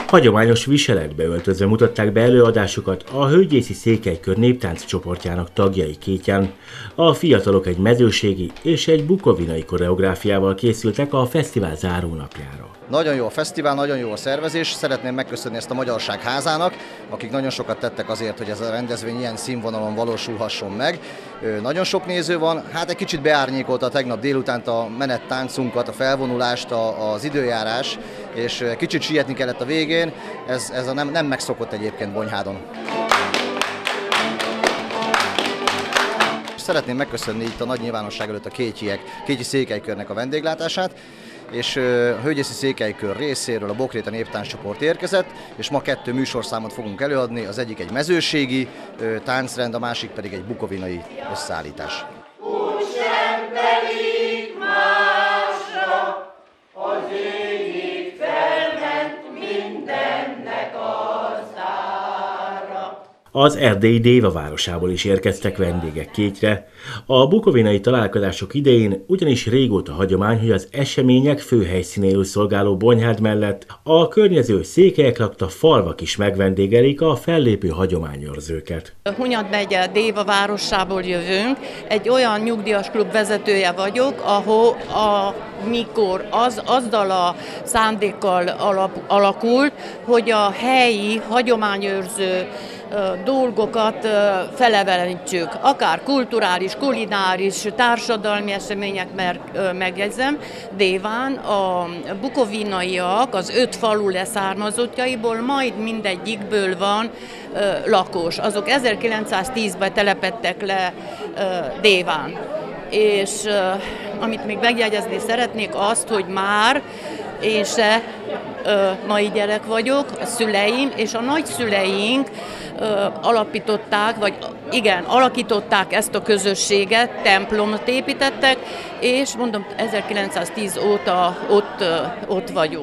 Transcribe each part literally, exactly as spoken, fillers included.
Hagyományos viseletbe öltözve mutatták be előadásukat a Hölgyészi Székelykör néptánc csoportjának tagjai Kétján. A fiatalok egy mezőségi és egy bukovinai koreográfiával készültek a fesztivál zárónapjára. Nagyon jó a fesztivál, nagyon jó a szervezés. Szeretném megköszönni ezt a Magyarság Házának, akik nagyon sokat tettek azért, hogy ez a rendezvény ilyen színvonalon valósulhasson meg. Nagyon sok néző van, hát egy kicsit beárnyékolta tegnap délutánt a menettánczunkat, a felvonulást, az időjárás, és kicsit sietni kellett a végén. Ez, ez a nem, nem megszokott egyébként Bonyhádon. Szeretném megköszönni itt a nagy nyilvánosság előtt a Kétyiek, Kétyi Székelykörnek a vendéglátását, és a Hölgyészi Székelykör részéről a Bokréta néptánccsoport érkezett, és ma kettő műsorszámot fogunk előadni, az egyik egy mezőségi táncrend, a másik pedig egy bukovinai összeállítás. Az erdélyi Déva városából is érkeztek vendégek Kétyre. A bukovinai találkozások idején ugyanis régóta hagyomány, hogy az események főhelyszínéül szolgáló Bonyhád mellett a környező székelyek lakta falvak is megvendégelik a fellépő hagyományőrzőket. Hunyad megye Déva városából jövünk, egy olyan nyugdíjas klub vezetője vagyok, ahol a, mikor az, azzal a szándékkal alap, alakult, hogy a helyi hagyományőrző dolgokat felevenítsük, akár kulturális, kulináris, társadalmi események, mert megjegyzem, Déván a bukovinaiak az öt falu leszármazottjaiból majd mindegyikből van lakos. Azok ezerkilencszáztízben telepedtek le Déván. És amit még megjegyezni szeretnék azt, hogy már én se ö, mai gyerek vagyok, a szüleim és a nagyszüleink ö, alapították, vagy igen, alakították ezt a közösséget, templomot építettek, és mondom, ezerkilencszáztíz óta ott, ö, ott vagyunk.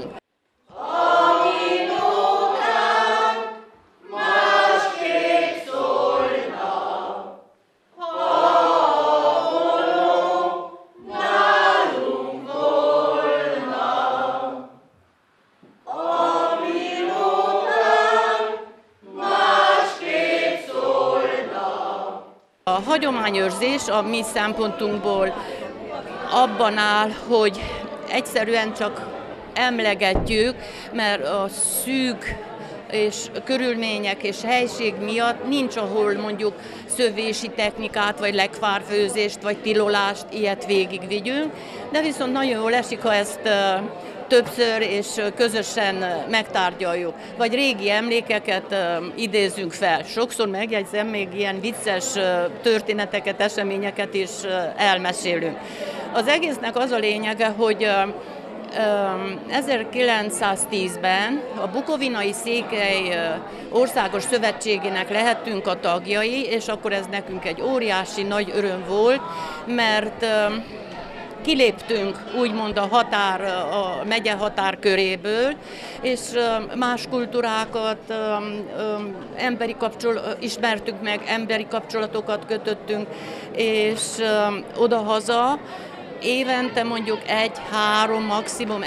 A hagyományőrzés a mi szempontunkból abban áll, hogy egyszerűen csak emlegetjük, mert a szűk és körülmények és helység miatt nincs, ahol mondjuk szövési technikát, vagy lekvárfőzést, vagy tilolást, ilyet végigvigyünk, de viszont nagyon jól esik, ha ezt többször és közösen megtárgyaljuk, vagy régi emlékeket uh, idézünk fel. Sokszor megjegyzem, még ilyen vicces uh, történeteket, eseményeket is uh, elmesélünk. Az egésznek az a lényege, hogy uh, uh, ezerkilencszáztízben a Bukovinai Székely uh, Országos Szövetségének lehettünk a tagjai, és akkor ez nekünk egy óriási nagy öröm volt, mert uh, kiléptünk úgymond a határ, a megye határköréből, és más kultúrákat, emberi kapcsol- ismertük meg, emberi kapcsolatokat kötöttünk, és odahaza évente mondjuk egy-három maximum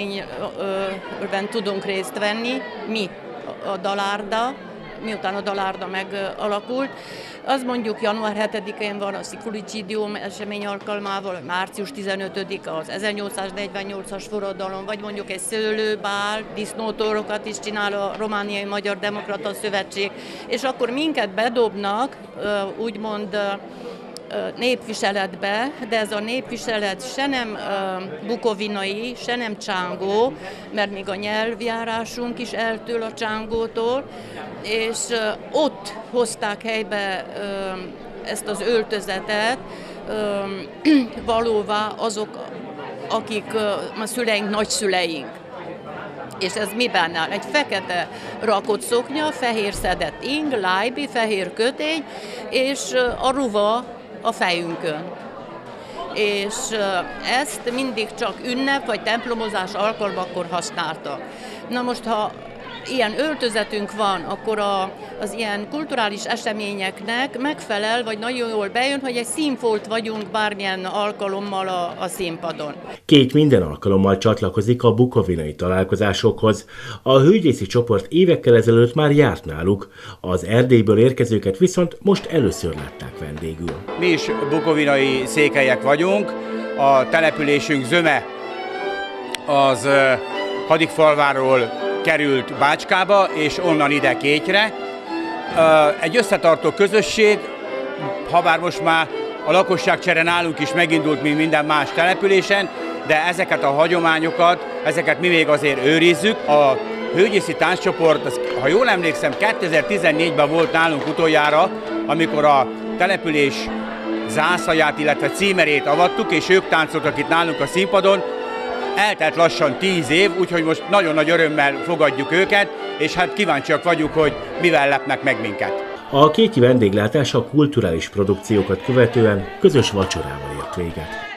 eseményben tudunk részt venni, mi a Dalárda, miután a Dalárda megalakult. Az mondjuk január hetedikén van a Szikulicidium esemény alkalmával, március tizenötödike az ezernyolcszáznegyvennyolcas forradalom, vagy mondjuk egy szőlőbál, disznótorokat is csinál a Romániai Magyar Demokrata Szövetség, és akkor minket bedobnak, úgymond népviseletbe, de ez a népviselet se nem bukovinai, se nem csángó, mert még a nyelvjárásunk is eltől a csángótól, és ott hozták helybe ezt az öltözetet valóvá azok, akik a szüleink, nagyszüleink. És ez miben áll? Egy fekete rakott szoknya, fehér szedett ing, lájbi, fehér kötény, és a ruva a fejünkön. És ezt mindig csak ünnep vagy templomozás alkalmakkor használtak. Na most, ha ilyen öltözetünk van, akkor a, az ilyen kulturális eseményeknek megfelel, vagy nagyon jól bejön, hogy egy színfolt vagyunk bármilyen alkalommal a, a színpadon. Két minden alkalommal csatlakozik a bukovinai találkozásokhoz. A hőgyészi csoport évekkel ezelőtt már járt náluk, az Erdélyből érkezőket viszont most először látták vendégül. Mi is bukovinai székelyek vagyunk, a településünk zöme az Hadikfalváról került Bácskába, és onnan ide Kétyre. Egy összetartó közösség, habár most már a lakosságcsere nálunk is megindult, mint minden más településen, de ezeket a hagyományokat, ezeket mi még azért őrizzük. A hőgyészi tánccsoport, az, ha jól emlékszem, kétezer-tizennégyben volt nálunk utoljára, amikor a település zászlaját, illetve címerét avattuk, és ők táncoltak itt nálunk a színpadon. Eltelt lassan tíz év, úgyhogy most nagyon nagy örömmel fogadjuk őket, és hát kíváncsiak vagyunk, hogy mivel lepnek meg minket. A kétyi vendéglátás a kulturális produkciókat követően közös vacsorával ért véget.